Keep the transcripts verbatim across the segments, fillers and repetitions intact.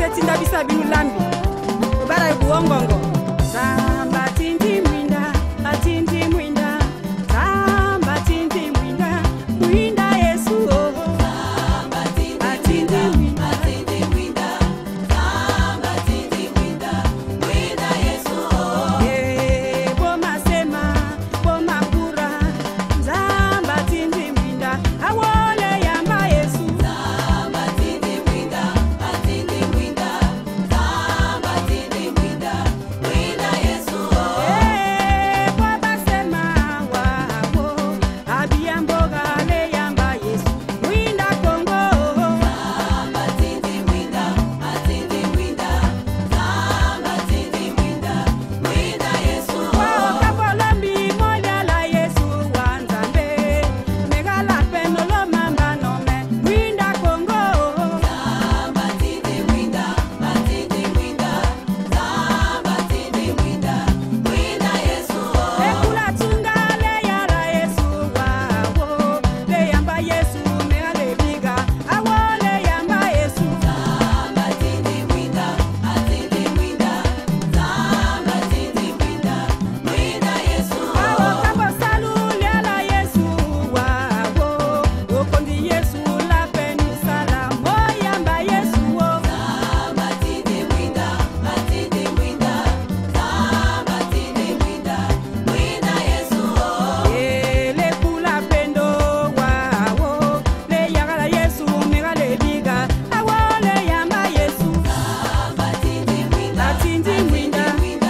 setinda bisa binu lambi. Obara ibu ongongo. Samba tindi mwinda, atindi mwinda. Samba tindi mwinda, mwinda Yesu oh. Samba tindi mwinda, atindi mwinda. Samba tindi mwinda, mwinda Yesu oh. Eh, boma sema, boma kura. Samba tindi mwinda, awole yamba Yesu. Samba tindi mwinda, atindi mwinda. Samba tindi mwinda, mwinda Yesu oh. Eh, boma sema wabo, abiyamboga le yamba Yesu. Mwinda Kongo oh. Samba tindi mwinda, atindi mwinda. Samba tindi mwinda, mwinda Yesu oh. Wao kapolambi moja la Yesu wanzambe. Megala pendo lo mamba nome. Mwinda Kongo oh. Samba tindi mwinda, atindi mwinda. Samba tindi mwinda, mwinda Yesu oh. Ekula tunga le yara Yesu wao. Le yamba Yesu megale biga. Awo le yamba Yesu. Samba tindi mwinda, atindi mwinda. Samba tindi mwinda, mwinda Yesu oh. Awo kapo salu le ala Yesu wao. Okondi Yesu la penu salamo yamba Yesu oh. Samba tindi mwinda, atindi mwinda. Samba tindi mwinda, mwinda Yesu oh. Ele kula pendo wao. Le yagala Yesu megale biga. Awo le yamba Yesu. Samba tindi mwinda, atindi mwinda.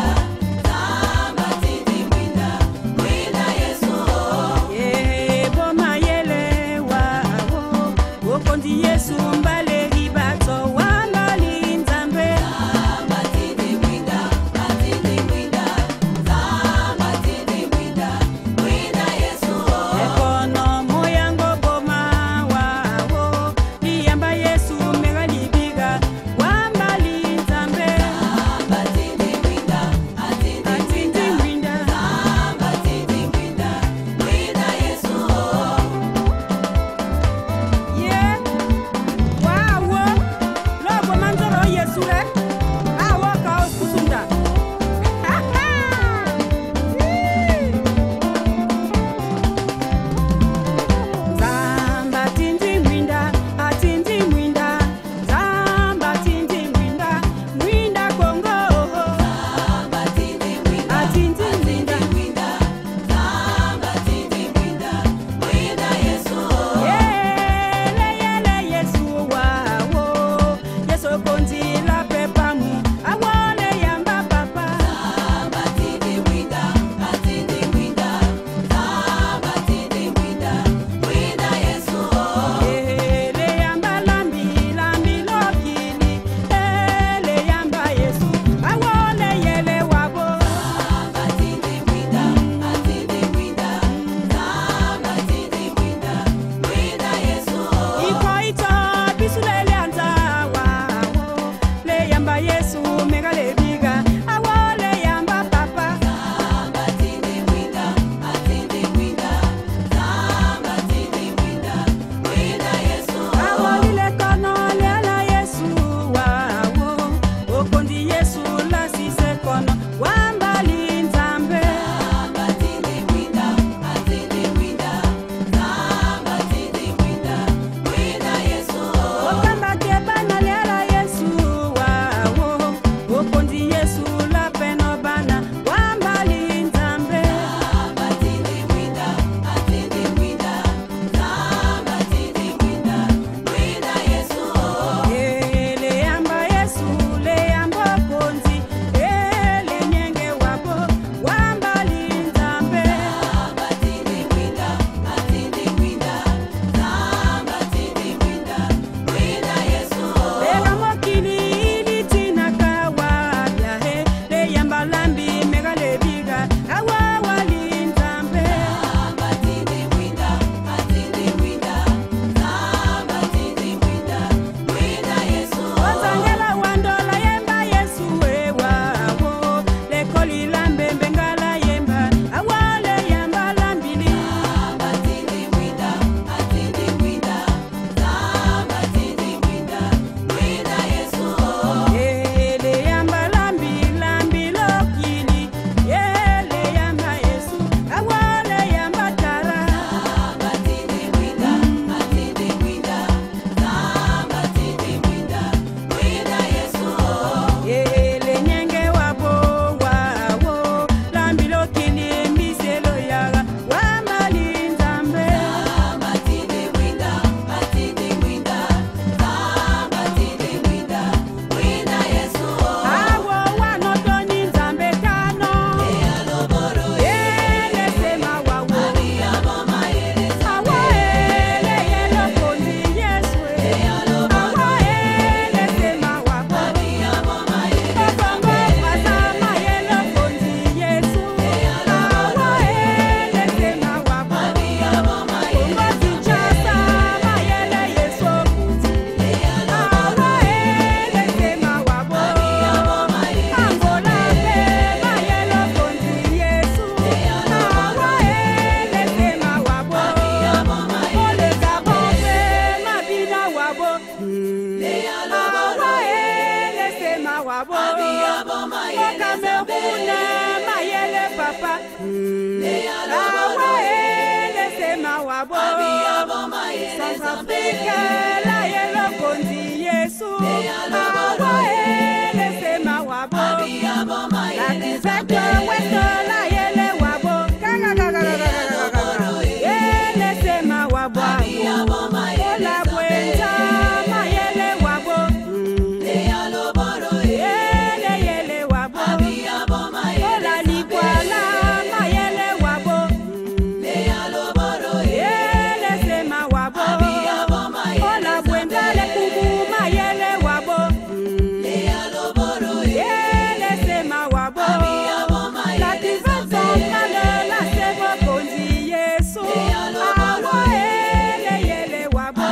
Samba tindi mwinda, mwinda Yesu oh. Eh, boma yele wao. Okondi Yesu mbale ribato wambali nzambe. Samba tindi mwinda, atindi mwinda. Samba tindi mwinda, mwinda Yesu oh. Ekono moyango boma wao. Liyamba Yesu megali biga wambali nzambe. Samba tindi mwinda, atindi mwinda. Samba tindi mwinda, mwinda Yesu oh. Yeah. Wow. Lobo manzoro Yesu le. Awo ka oskusunda. Samba tindi mwinda, atindi mwinda. Samba tindi mwinda, mwinda Kongo oh. Samba tindi mwinda, atindi mwinda. Samba tindi mwinda, mwinda Yesu oh. Yele yele Yesu wao. Yesu konzi la pepa. wabo Cameroun mayele papa Awaele sema wabo Centrafrique la yelo kondi Yesu Awaele sema wabo La Kizeke West la yele wabo Ele sema wabo Ola Bwenta mayele wabo Ele yele wabo Ola Likwala mayele wabo Ele sema wabo Ola Bwenta le kubu mayele wabo Ele sema wabo La Kizeke centrale la sebo kondi Yesu Awa ele yele wabo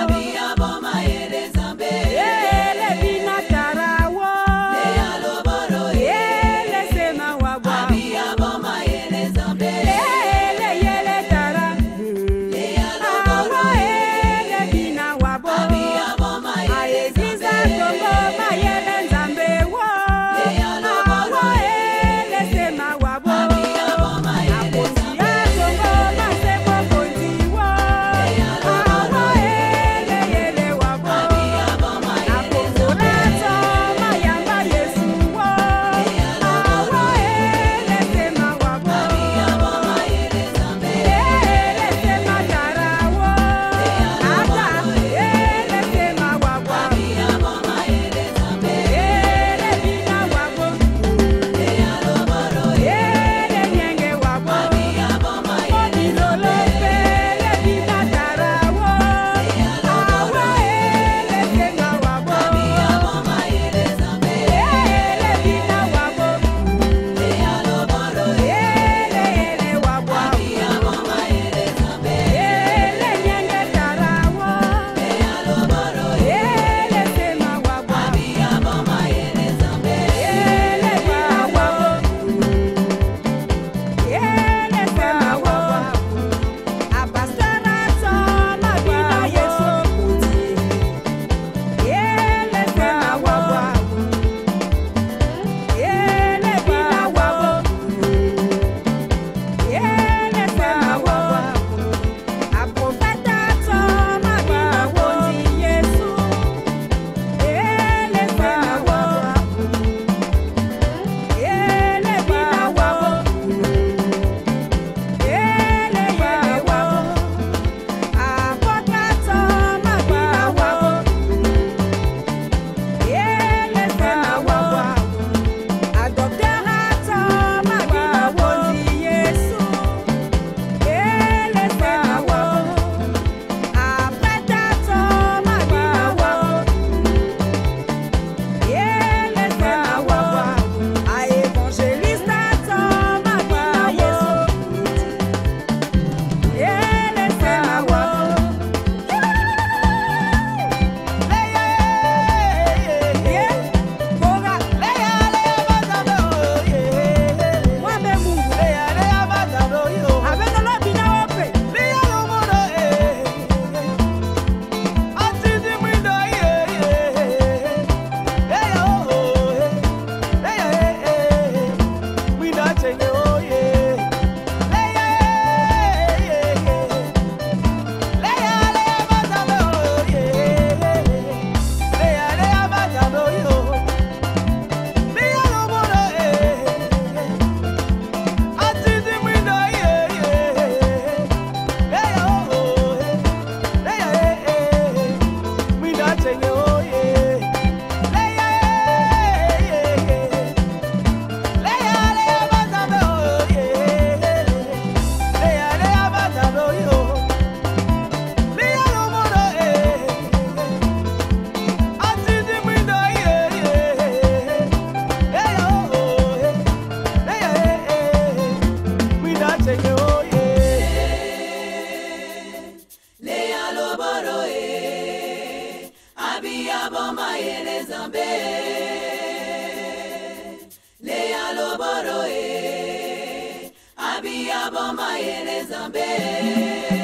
Ele bina tarawo Ele sema wabo Ele yele tara Awa ele bina wabo Ayeziza tongo mayele nzambe wo Awa ele sema wabo Akosi atongo masebo kondi wo Awa ele yele wabo Akongorato mayamba Yesu wo Awa ele sema wabo Ele sema tarawo Ata ele sema wabo Ele bina wabo Ele nyenge wabo Obilolo ele bina tarawo Awa ele sema wabo Ele bina wabo Ele yele wabo Ele nyenge tarawo Ele sema wabo Ele bina wabo Ele sema wabo Abastarato mabina Yesu kuti Ele sema wabo Ele bina wabo Ele sema wabo Aprofetato mabina kondi Yesu Ele sema wabo Ele bina wabo Ele yele wabo Apotato mabina wabo Ele sema wabo Adopterato mabina kondi Yesu Ele sema wabo Apretato mabina wabo Ele sema wabo Aevangelistato mabina Yesu Ele sema wabo Kora Mwabe Mungu Abeno bina ope Abia boma yele zambe